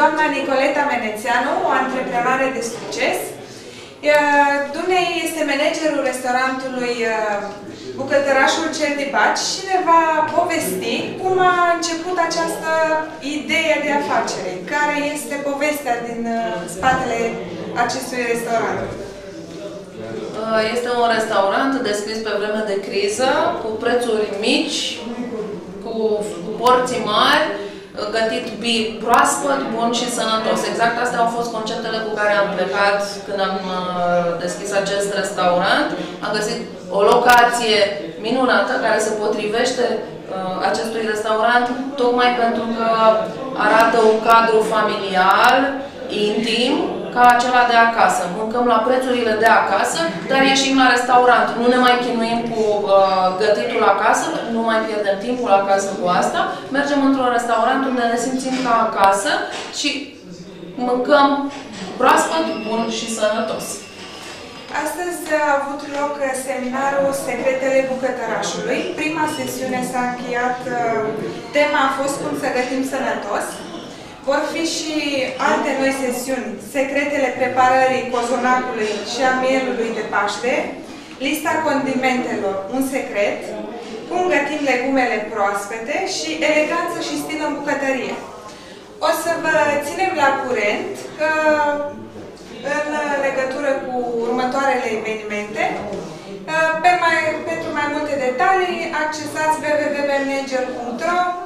doamna Nicoleta Menețeanu, o antreprenoare de succes. Dumnei este managerul restaurantului Bucătărașul Cel de Baci și ne va povesti cum a început această idee de afacere, care este povestea din spatele acestui restaurant. Este un restaurant deschis pe vreme de criză, cu prețuri mici, cu porții mari, gătit proaspăt, bun și sănătos. Exact astea au fost conceptele cu care am plecat când am deschis acest restaurant. Am găsit o locație minunată care se potrivește acestui restaurant, tocmai pentru că arată un cadru familial, intim, ca acela de acasă. Mâncăm la prețurile de acasă, dar ieșim la restaurant. Nu ne mai chinuim cu gătitul acasă, nu mai pierdem timpul acasă cu asta. Mergem într-un restaurant unde ne simțim ca acasă și mâncăm proaspăt, bun și sănătos. Astăzi a avut loc seminarul Secretele Bucătărașului. Prima sesiune s-a încheiat, tema a fost cum să gătim sănătos. Vor fi și alte noi sesiuni, secretele preparării cozonacului și a mielului de Paște, lista condimentelor, un secret, cum gătim legumele proaspete și eleganță și stil în bucătărie. O să vă ținem la curent că în legătură cu următoarele evenimente. Pentru mai multe detalii, accesați www.manager.ro